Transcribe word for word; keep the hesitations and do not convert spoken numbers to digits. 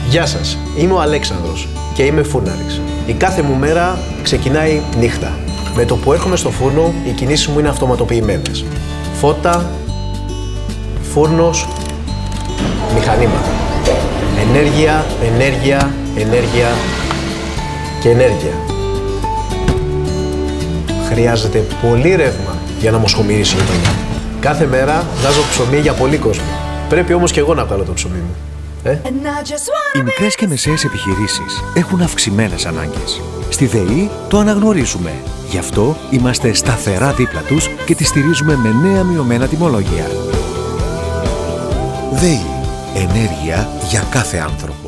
Γεια σας, είμαι ο Αλέξανδρος και είμαι φούρναρης. Η κάθε μου μέρα ξεκινάει νύχτα. Με το που έρχομαι στο φούρνο, οι κινήσεις μου είναι αυτοματοποιημένες. Φώτα, φούρνος, μηχανήματα. Ενέργεια, ενέργεια, ενέργεια και ενέργεια. Χρειάζεται πολύ ρεύμα για να μοσχομυρίσει η γειτονιά. Κάθε μέρα βγάζω ψωμί για πολύ κόσμο. Πρέπει όμως και εγώ να βγάλω το ψωμί μου. Ε? Οι μικρές και μεσαίες επιχειρήσεις έχουν αυξημένες ανάγκες. Στη ΔΕΗ το αναγνωρίζουμε. Γι' αυτό είμαστε σταθερά δίπλα τους και τις στηρίζουμε με νέα μειωμένα τιμολόγια. ΔΕΗ. Ενέργεια για κάθε άνθρωπο.